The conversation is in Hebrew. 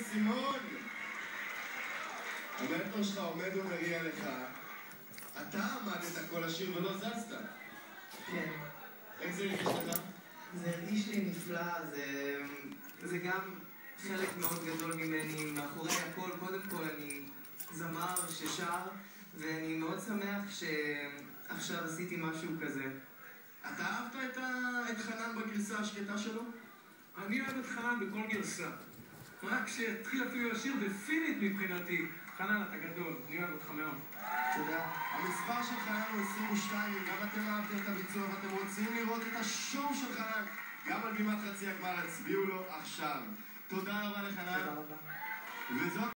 סימון! המנטור שלך עומד ומגיע לך. אתה עמדת כל השיר ולא זזת. כן. איך זה הרגיש לך? זה הרגיש לי נפלא, זה גם חלק מאוד גדול ממני. מאחורי הכל, קודם כל אני זמר ששר, ואני מאוד שמח שעכשיו עשיתי משהו כזה. אתה אהבת את חנן בגרסה השקטה שלו? אני אוהב את חנן בכל גרסה. רק שהתחיל אפילו לשיר בפינית מבחינתי. חנן, אתה גדול, אני אוהב אותך מאוד. תודה. המספר של חנן הוא 22, גם אתם אהבתם את הביצוע ואתם רוצים לראות את השואו של חנן גם על בימת חצי הגמר, הצביעו לו עכשיו. תודה רבה לחנן. תודה רבה. וזאת